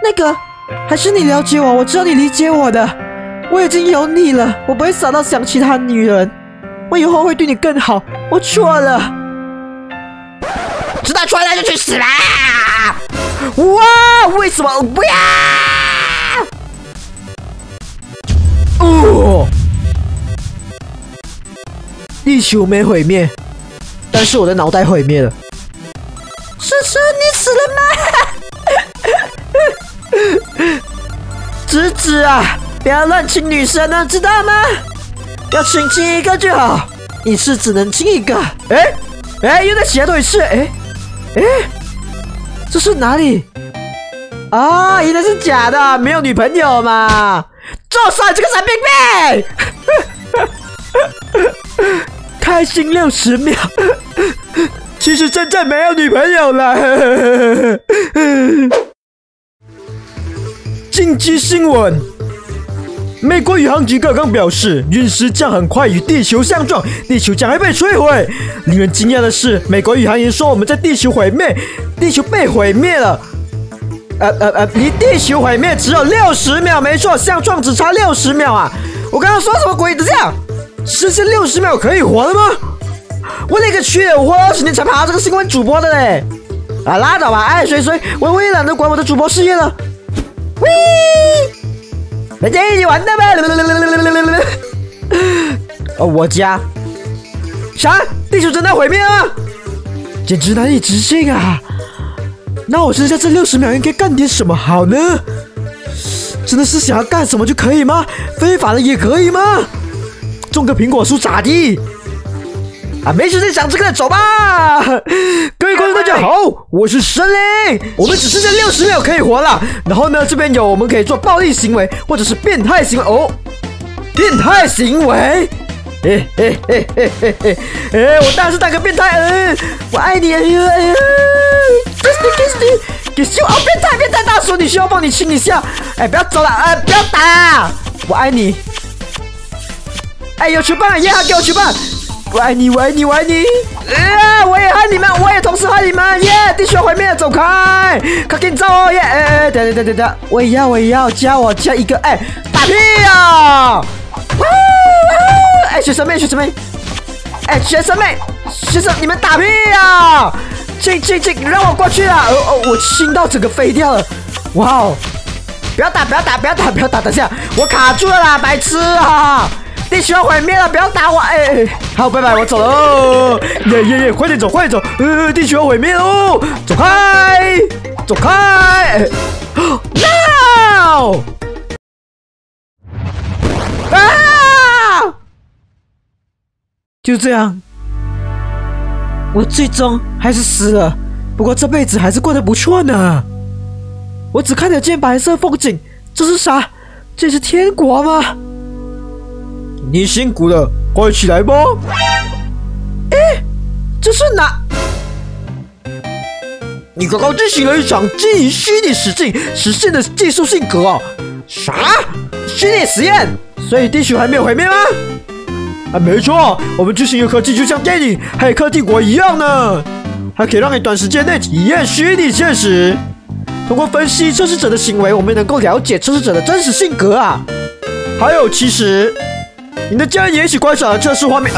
那个，还是你了解我，我知道你理解我的。我已经有你了，我不会傻到想其他女人。我以后会对你更好，我错了。 知道错了就去死啦！ 哇，为什么不要？哦，地球没毁灭，但是我的脑袋毁灭了。诗诗，你死了吗？直子啊，不要乱亲女生啊，知道吗？要亲一个就好，一次只能亲一个。哎，又在其他多一次。哎，这是哪里？啊，原来是假的，没有女朋友嘛！住手，这个神经病！开心60秒，其实真正没有女朋友了。紧急新闻：美国宇航局刚刚表示，陨石将很快与地球相撞，地球将会被摧毁。令人惊讶的是，美国宇航员说我们在地球被毁灭了。离地球毁灭只有60秒，没错，相撞只差60秒啊！我刚刚说什么鬼？等下，实现60秒可以活了吗？我勒个去！我活20年才爬到这个新闻主播的嘞！啊，拉倒吧，爱谁谁，我也懒得管我的主播事业了。喂，大家一起玩的吧！我家啥？地球真的毁灭了吗？简直难以置信啊！那我剩下这60秒应该干点什么好呢？真的是想要干什么就可以吗？非法的也可以吗？种个苹果树咋地？啊，没时间想这个，走吧！各位观众大家好，我是神灵，我们只剩下60秒可以活了。然后呢，这边有我们可以做暴力行为或者是变态行为哦，变态行为。我当然是当个变态，我爱你，kiss you， 哦，变态大叔，你需要帮你亲一下，不要走了，不要打，我爱你，有球棒，耶，给我球棒，我爱你，我也爱你们，我也同时爱你们，耶，地球毁灭，走开，快给你走哦，耶，等，我也要加一个，打屁呀！学生妹，学生，你们打屁啊！亲，让我过去啊！我亲到整个飞掉了，哇哦！不要打！等下，我卡住了啦，白痴啊！地球要毁灭了，不要打我！好，拜拜，我走了。耶，快点走！地球要毁灭喽！走开！No！ 就这样，我最终还是死了。不过这辈子还是过得不错呢。我只看得见白色风景，这是啥？这是天国吗？你辛苦了，快起来吧。这是哪？你刚刚进行了一场基于虚拟实现的技术性格哦。啥？虚拟实验？所以地球还没有毁灭吗？没错，我们进行的科技就像电影《黑客帝国》一样呢，还可以让你短时间内体验虚拟现实。通过分析测试者的行为，我们能够了解测试者的真实性格啊。还有，其实你的家人也一起观赏了测试画面。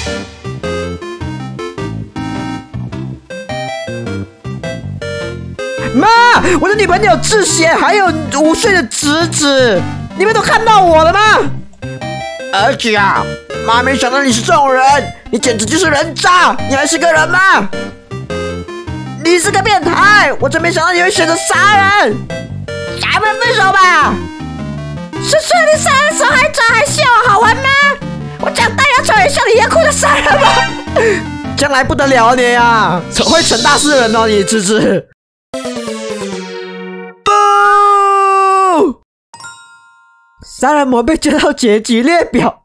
妈，我的女朋友智贤还有5岁的侄子，你们都看到我了吗？儿子啊，妈没想到你是这种人，你简直就是人渣！你还是个人吗？你是个变态！我真没想到你会选择杀人！咱们分手吧！是你杀人手还抓还笑，好玩吗？我长大要成为像你一样酷的杀人吗？将来不得了啊你啊，会成大事人哦你芝芝。不！杀人魔被加到结局列表。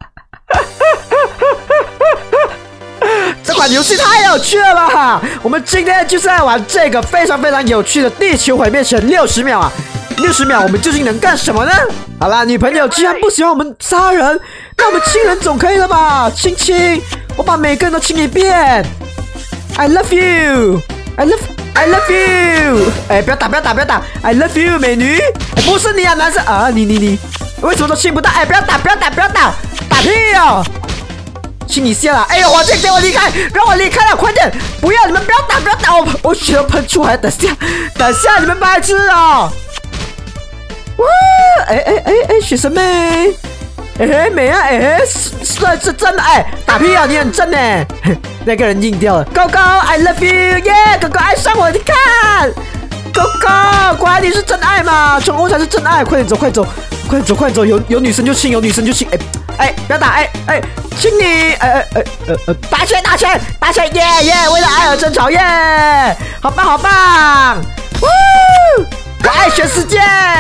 这款游戏太有趣了吧！我们今天就是来玩这个非常有趣的地球毁灭前60秒啊！60秒我们究竟能干什么呢？好啦，女朋友既然不喜欢我们杀人，那我们亲人总可以了吧？亲，我把每个人都亲一遍。I love you， I love you！ 哎，不要打，不要打，不要打 ！I love you， 美女！哎，不是你啊，男生啊，你，为什么都亲不到？哎，不要打，不要打，不要打，打屁哦！亲你下了！哎呦，我这给我离开，让我离开了，快点！不要，你们不要打，不要打！我血都喷出来，等下，你们白痴哦！哇！哎，学生妹！哎，美啊！哎，是真的！哎，打屁啊！你很正哎！那个人硬掉了。狗狗 ，I love you， 耶！狗狗爱上我，你看，狗狗，果然你是真爱嘛！宠物才是真爱，快点走，快走，有女生就亲，有女生就亲。哎，不要打！哎，亲你！打起来！耶！为了爱而争吵，耶！好棒！我爱全世界！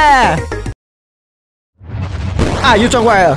啊，又转过来了。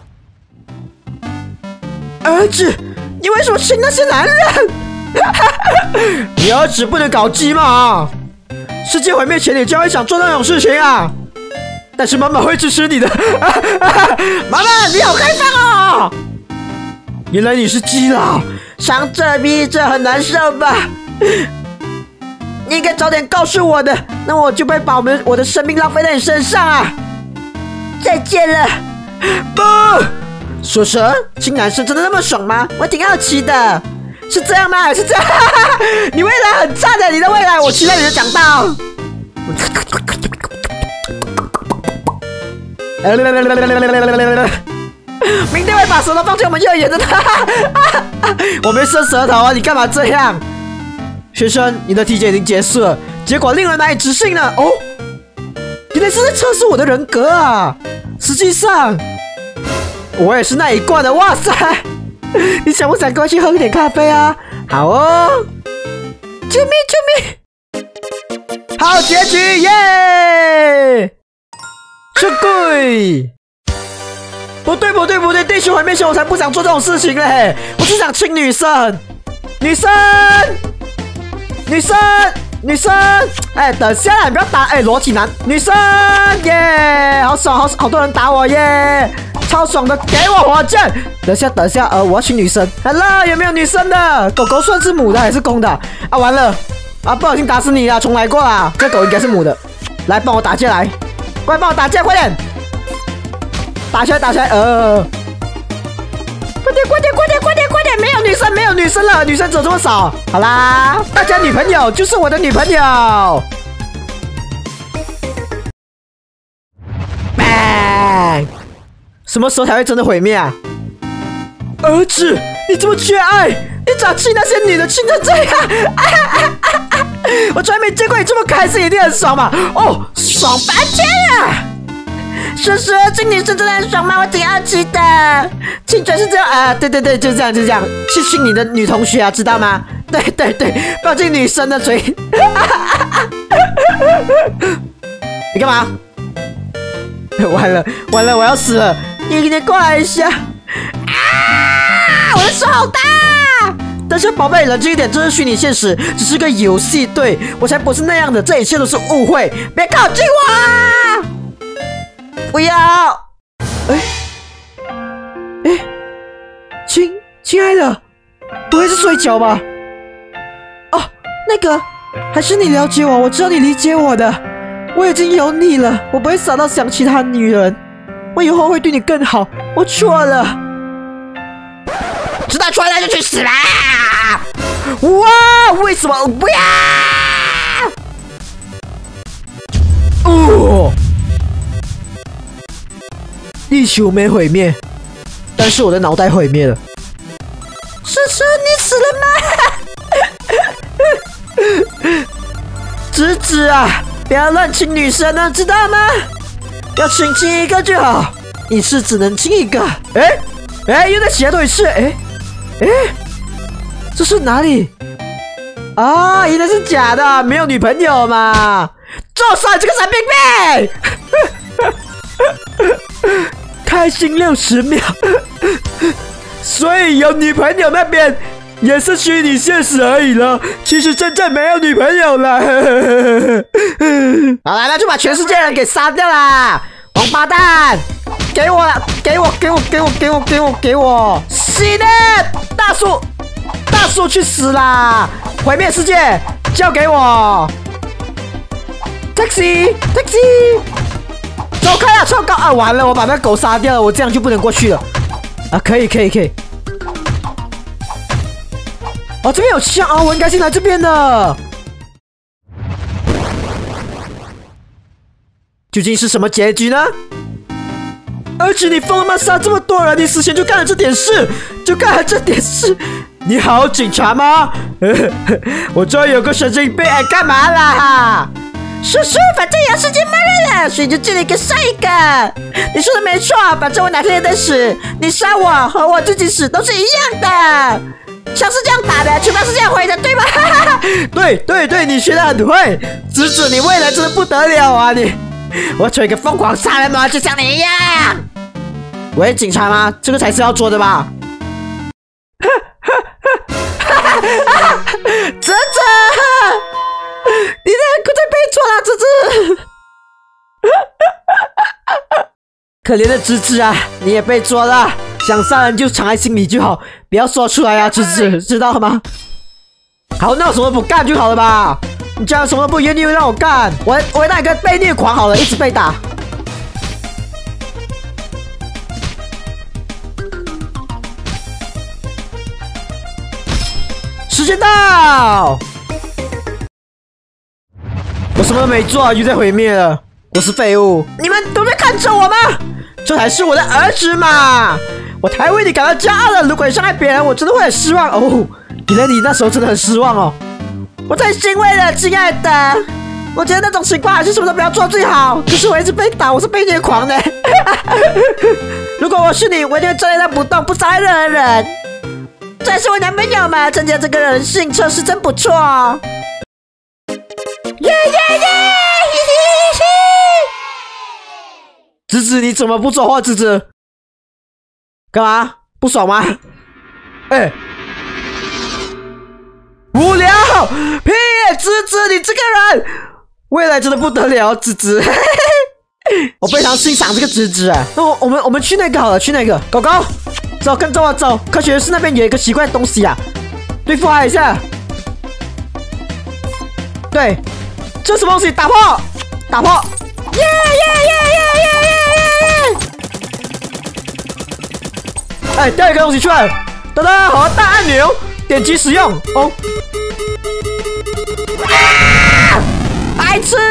儿子，你为什么亲那些男人？你儿子不能搞基嘛！世界毁灭前，你就会想做那种事情啊！但是妈妈会支持你的。妈妈，你好开放哦！原来你是基佬，想这逼这很难受吧？你应该早点告诉我的，那我就不会把我的生命浪费在你身上啊！再见了。不，说说，亲男生真的那么爽吗？我挺好奇的，是这样吗？还是这样？你未来很赞的，你的未来，我期待你的长大。明天会把舌头放进我们幼儿园的。我没伸舌头啊，你干嘛这样？学生，你的体检已经结束了，结果令人难以置信呢。哦，原来是在测试我的人格啊！实际上，我也是那一贯的。哇塞，你想不想跟我去喝点咖啡啊？好哦，救命！好结局耶！出柜！不对，地球毁灭前我才不想做这种事情嘞！我只想亲女生。哎，等下啦，你不要打！哎，裸体男，女生耶，好爽，好多人打我耶，超爽的，给我火箭！等下，我要亲女生。Hello， 有没有女生的？狗狗算是母的还是公的？啊，完了，啊，不小心打死你了，重来过啦。这狗应该是母的，来帮我打架来，快帮我打架，快点！打起来！快点！没有女生了，女生怎么这么少？好啦，大家女朋友就是我的女朋友。Bang！ 什么时候才会真的毁灭啊？儿子，你这么缺爱，你咋亲那些女的亲成这样？我从来没见过你这么开心，一定很爽嘛！哦，爽翻天啊！叔叔，亲女生真的很爽吗？我挺好奇的。亲嘴是这样啊？对，就这样，去亲你的女同学啊，知道吗？对，不要亲女生的嘴。你干嘛？完了，我要死了！你过来一下。啊！我的手好大！但是宝贝，冷静一点，这是虚拟现实，只是个游戏。对，我才不是那样的，这一切都是误会，别靠近我啊！不要！亲爱的，不会是睡觉吧？哦，那个，还是你了解我，我知道你理解我的。我已经有你了，我不会傻到想其他女人，我以后会对你更好。我错了，知道错了就去死啦！哇，为什么？不要！哦。地球没毁灭，但是我的脑袋毁灭了。叔叔，你死了吗？侄子啊，不要乱亲女生啊，知道吗？要亲一个就好，一次只能亲一个。又在其他都一次。这是哪里？啊，原来是假的，没有女朋友嘛！做手，这个神经病！开心60秒，所以有女朋友那边也是虚拟现实而已了。其实真正没有女朋友了。好了，那就把全世界人给杀掉啦！王八蛋，给我了，给我！死呢！大树去死啦！毁灭世界！ 交给我。taxi， 走开啊！超高啊！完了，我把那狗杀掉了，我这样就不能过去了。啊，可以。哦，这边有枪哦，我应该进来这边的。究竟是什么结局呢？儿子，你疯了吗？杀这么多人，你死前就干了这点事，你好，警察吗？我这有个神经病，干嘛啦？叔叔，反正也要世界末日了，所以就见了一个杀一个。你说的没错，反正我哪天也得死，你杀我和我自己死都是一样的。枪是这样打的，拳头是这样挥的，对吗？对，你学得很会，侄子，你未来真的不得了啊！我做一个疯狂杀人魔，就像你一样。喂，警察吗？这个才是要做的吧？侄子，你在被抓了，侄子。可怜的侄子啊，你也被捉了。想杀人就藏在心里就好，不要说出来啊，侄子，知道吗？好，那我什么不干就好了吧？你这样什么不愿意让我干，我当一个被虐狂好了，一直被打。时间到，我什么都没做，就在毁灭了。我是废物，你们都在看着我吗？这才是我的儿子嘛！我太为你感到骄傲了。如果你伤害别人，我真的会很失望哦。原来你那时候真的很失望哦。我太欣慰了，亲爱的。我觉得那种情况还是什么都不要做最好。可是我一直被打，我是被虐狂的。如果我是你，我一定会站在那不动，不伤害任何人。这是我男朋友嘛？参加这个人性测试真不错哦。耶！侄子，你怎么不说话？侄子，干嘛？不爽吗？无聊！屁！侄子，你这个人，未来真的不得了，侄子。我非常欣赏这个侄子啊。那我们去那个好了，去那个。狗狗，走，跟着我走。科学室那边有一个奇怪的东西啊，对付他一下。对，这什么东西？打破！耶！掉一个东西出来，噔噔，好，大按钮，点击使用。哦，白痴！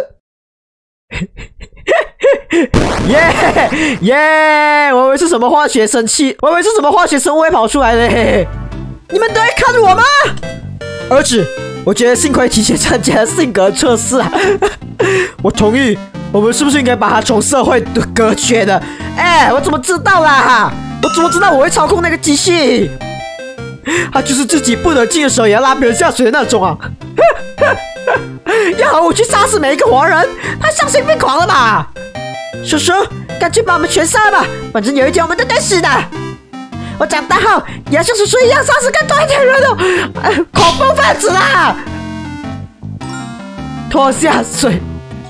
耶！我以为是什么化学生气，我以为是什么化学生物会跑出来嘞。你们都在看我吗？儿子，我觉得幸亏提前参加了性格测试啊。我同意，我们是不是应该把他从社会隔绝的？我怎么知道啦？我怎么知道我会操控那个机器？他就是自己不能进的时候也要拉别人下水的那种啊！要和我去杀死每一个活人，他丧心病狂了吧？叔叔，干脆把我们全杀了吧，反正有一天我们都得死的。我长大后也要像叔叔一样杀死更多一点人哦！恐怖分子啦！拖下水。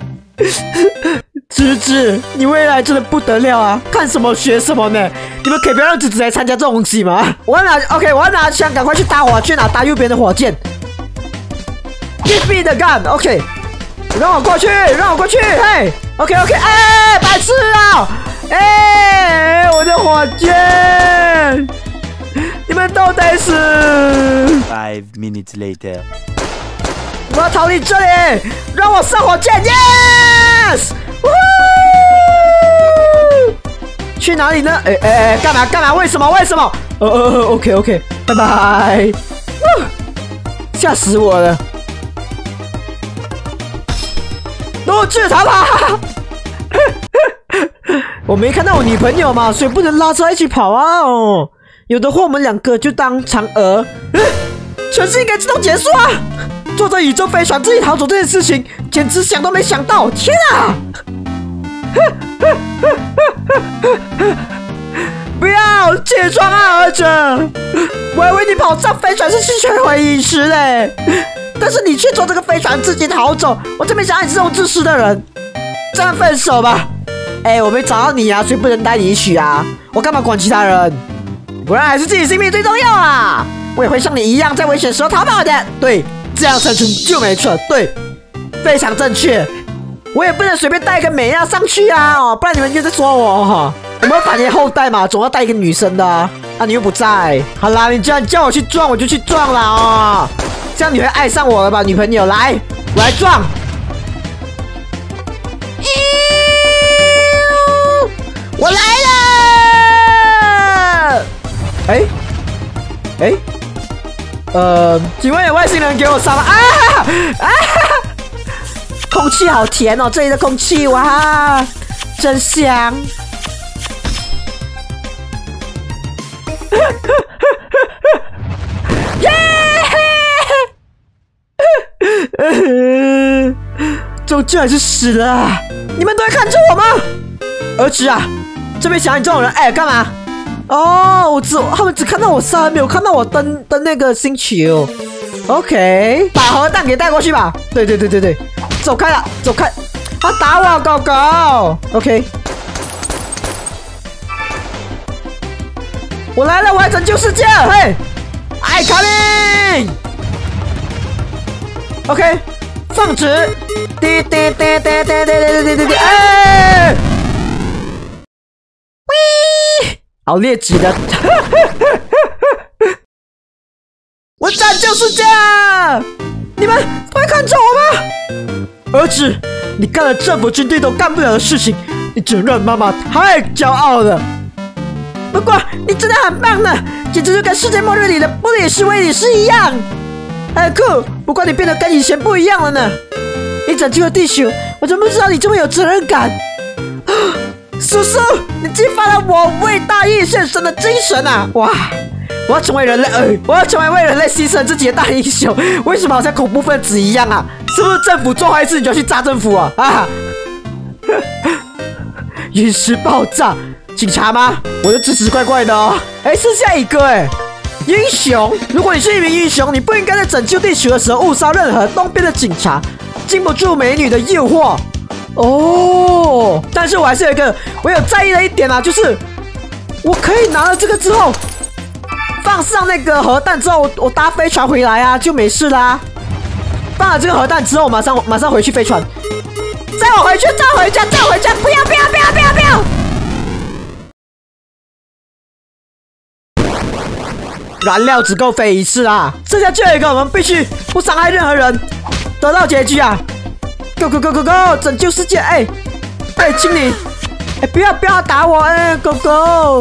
侄子，你未来真的不得了啊！看什么学什么呢？你们可以不要让侄子来参加这种东西吗？我要拿枪，赶快去打火，去哪打右边的火箭。Give me the gun， OK， 让我过去，嘿 ，OK， 白痴啊！我的火箭，你们都得死。 5 minutes later， 我要逃离这里，让我上火箭 ，Yes！ 去哪里呢？干嘛？为什么？OK， 拜拜。吓死我了！都去逃跑！我没看到我女朋友嘛，所以不能拉着一起跑啊！哦，有的话我们两个就当嫦娥。程序应该自动结束啊！坐着宇宙飞船自己逃走这件事情，简直想都没想到！天啊！不要起床啊，儿子！我还以为你跑上飞船是去摧毁陨石嘞，但是你却坐这个飞船自己逃走，我真没想到你是这种自私的人。这样分手吧。我没找到你啊，所以不能带你一起啊。我干嘛管其他人？不然还是自己性命最重要啊！我也会像你一样在危险时候逃跑的。对， 这样生存就没错。对，非常正确。我也不能随便带一个美亚上去啊，不然你们就在说我哈。我们繁衍后代嘛，总要带一个女生的啊。你又不在，好啦，你既然叫我去撞，我就去撞了哦。这样你会爱上我了吧，女朋友？来，我来撞。我来了！请问有外星人给我杀吗？空气好甜哦，这里的空气哇，真香！耶！终究还是死了啊！你们都在看着我吗？儿子啊，这边想你这种人，干嘛？哦，他们只看到我杀，没有看到我登那个星球。OK， 把核弹给带过去吧。对，走开了，走开！他打我，狗狗。OK， 我来了，我来拯救世界。嘿，I coming。OK， 放纸。滴，哎！喂，好劣质的。我拯救世界啊！你们会看着我吗？儿子，你干了政府军队都干不了的事情，你只能让妈妈太骄傲了。不过你真的很棒呢，简直就跟世界末日里的布里斯威里斯一样，很酷。不过你变得跟以前不一样了呢。你拯救了地球，我真不知道你这么有责任感。叔叔，你激发了我为大义献身的精神啊！哇！我要成为人类，我要成为为人类牺牲自己的大英雄。为什么好像恐怖分子一样啊？是不是政府做坏事你就要去炸政府啊？陨石爆炸，警察吗？我的支持怪怪的哦。剩下一个英雄。如果你是一名英雄，你不应该在拯救地球的时候误杀任何东边的警察，经不住美女的诱惑。哦，但是我还是我有在意的一点啊，就是我可以拿了这个之后。放上那个核弹之后，我搭飞船回来啊，就没事啦。放了这个核弹之后，马上回去飞船。载我回去，载我回家，载我回家！不要！燃料只够飞一次啊！剩下最后一个，我们必须不伤害任何人，得到结局啊 ！Go！ 拯救世界！请你！不要打我！Go！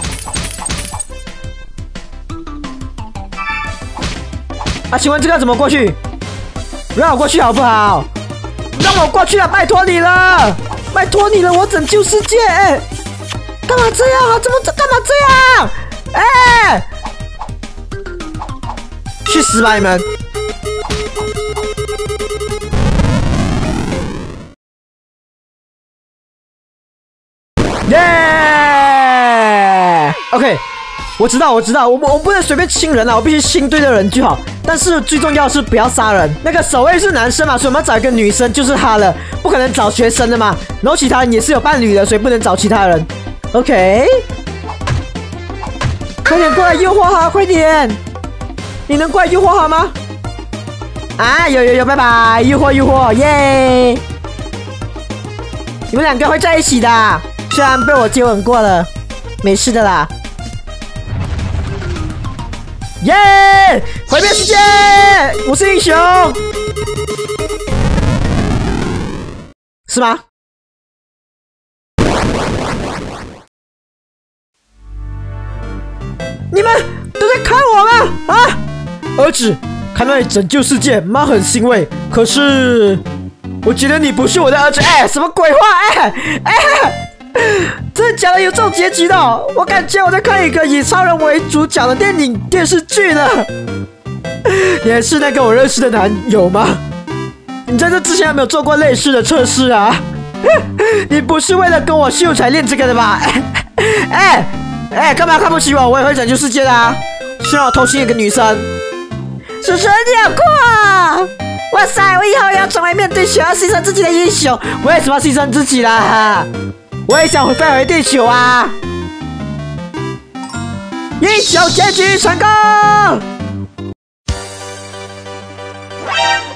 请问这个怎么过去？让我过去好不好？让我过去啊！拜托你了，我拯救世界！干嘛这样啊？干嘛这样？去死吧你们！耶 ！OK。我知道，我不能随便亲人啊，我必须亲对的人就好。但是最重要的是不要杀人。那个守卫是男生嘛，所以我们要找一个女生，就是他了，不可能找学生的嘛。然后其他人也是有伴侣的，所以不能找其他人。OK， 快点过来诱惑他，快点！你能过来诱惑他吗？有，拜拜，诱惑，耶！你们两个会在一起的，虽然被我接吻过了，没事的啦。耶！毁灭世界！我是英雄，是吗？你们都在看我吗？儿子，看到你拯救世界，妈很欣慰。可是，我觉得你不是我的儿子。什么鬼话？真的假的？有这种结局的？我感觉我在看一个以超人为主角的电视剧呢。你还是那个我认识的男友吗？你在这之前有没有做过类似的测试啊？你不是为了跟我秀才练这个的吧？干嘛看不起我？我也会拯救世界的啊！虽然我偷亲一个女生。叔叔，你好酷啊！哇塞，我以后要成为面对需要牺牲自己的英雄。为什么要牺牲自己啦？我也想飞回地球啊！英雄结局成功！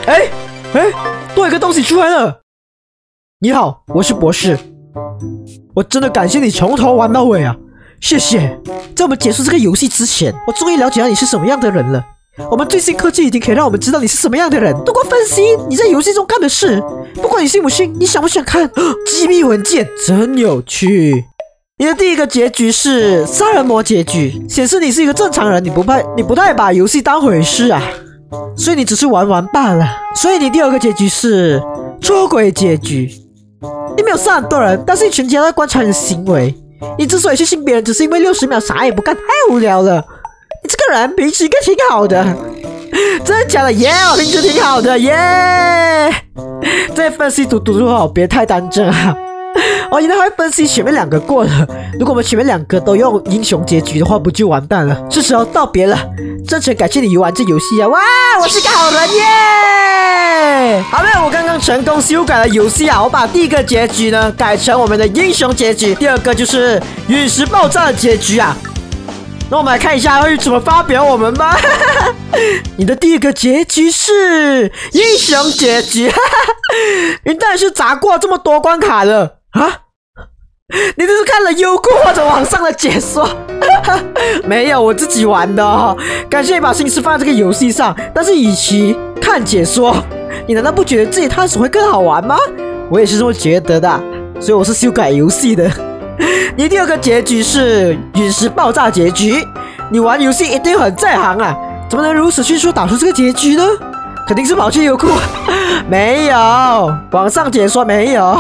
多一个东西出来了。你好，我是博士。我真的感谢你从头玩到尾啊，谢谢。在我们结束这个游戏之前，我终于了解到你是什么样的人了。我们最新科技已经可以让我们知道你是什么样的人。通过分析你在游戏中干的事，不管你信不信，你想不想看？机密文件真有趣。你的第一个结局是杀人魔结局，显示你是一个正常人，你不太把游戏当回事啊，所以你只是玩玩罢了。所以你第二个结局是捉鬼结局，你没有杀很多人，但是一群人在观察你的行为。你之所以去信别人，只是因为60秒啥也不干，太无聊了。你这个人平时应该挺好的，真的假的？耶，我平时挺好的耶。这分析读好，别太单真啊。原来还会分析前面2个过了。如果我们前面2个都用英雄结局的话，不就完蛋了？是时候道别了。真诚感谢你游玩这游戏啊！哇，我是个好人耶！好了，我刚刚成功修改了游戏啊，我把第一个结局呢改成我们的英雄结局，第二个就是陨石爆炸的结局啊。那我们来看一下会怎么发表我们吧。你的第一个结局是英雄结局，你当然是砸过这么多关卡了啊？你这是看了优酷或者网上的解说？没有，我自己玩的哦。感谢你把心思放在这个游戏上，但是与其看解说，你难道不觉得自己探索会更好玩吗？我也是这么觉得的，所以我是修改游戏的。你第二个结局是陨石爆炸结局，你玩游戏一定很在行啊，怎么能如此迅速打出这个结局呢？肯定是跑去优酷。没有，网上解说没有。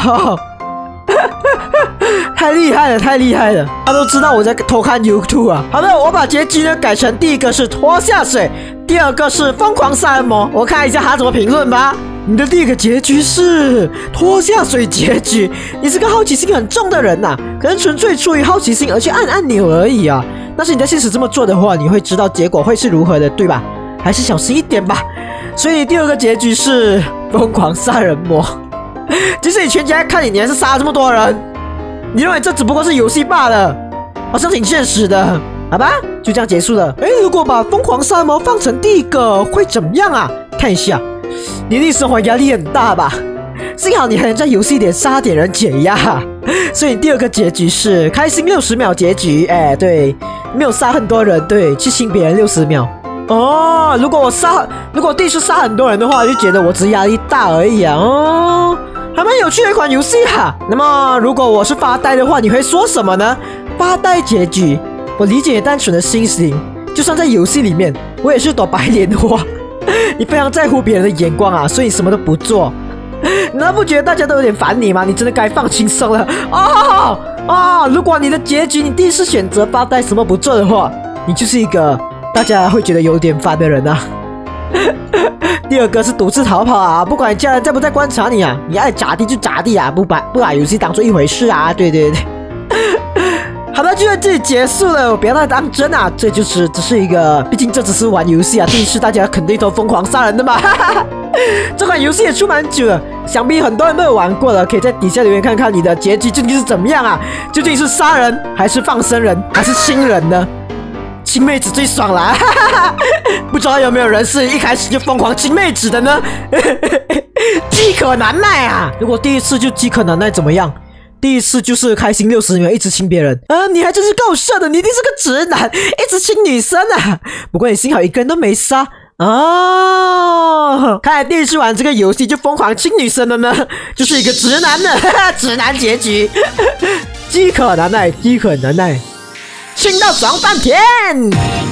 太厉害了，太厉害了！他都知道我在偷看 YouTube 啊。好的，我把结局呢改成第一个是拖下水，第二个是疯狂杀人魔。我看一下他怎么评论吧。你的第一个结局是拖下水结局，你是个好奇心很重的人呐，可能纯粹出于好奇心而去按按钮而已啊。但是你在现实这么做的话，你会知道结果会是如何的，对吧？还是小心一点吧。所以第二个结局是疯狂杀人魔。即使你全家看你还是杀了这么多人，你认为这只不过是游戏罢了，好像挺现实的，好吧？就这样结束了。如果把疯狂杀人魔放成第一个会怎么样啊？看一下，你一定生活压力很大吧？幸好你还能在游戏里杀点人解压，所以你第二个结局是开心60秒结局。对，没有杀很多人，对，去亲别人60秒。哦，如果我第一次杀很多人的话，就觉得我只是压力大而已啊。哦，还蛮有趣的一款游戏哈。那么如果我是发呆的话，你会说什么呢？发呆结局，我理解你单纯的心情，就算在游戏里面，我也是朵白莲花。你非常在乎别人的眼光啊，所以你什么都不做。你难道不觉得大家都有点烦你吗？你真的该放轻松了。如果你的结局你第一次选择发呆什么不做的话，你就是一个大家会觉得有点烦的人啊。第二个是独自逃跑啊，不管家人在不在观察你啊，你爱咋地就咋地啊，不把游戏当做一回事啊。对。好的，就在这里结束了，不要太当真啊，这只是一个，毕竟这只是玩游戏啊，第一次大家肯定都疯狂杀人的嘛。这款游戏也出蛮久了，想必很多人都有玩过了，可以在底下留言看看你的结局究竟是怎么样啊？究竟是杀人还是放生人还是亲人呢？亲妹子最爽啦。不知道有没有人是一开始就疯狂亲妹子的呢？饥渴难耐啊！如果第一次就饥渴难耐怎么样？第一次就是开心60秒一直亲别人啊！你还真是够色的，你一定是个直男，一直亲女生啊！不过你幸好一个人都没杀哦。看来第一次玩这个游戏就疯狂亲女生的呢，就是一个直男的直男结局。饥渴难耐，饥渴难耐，亲到爽翻天！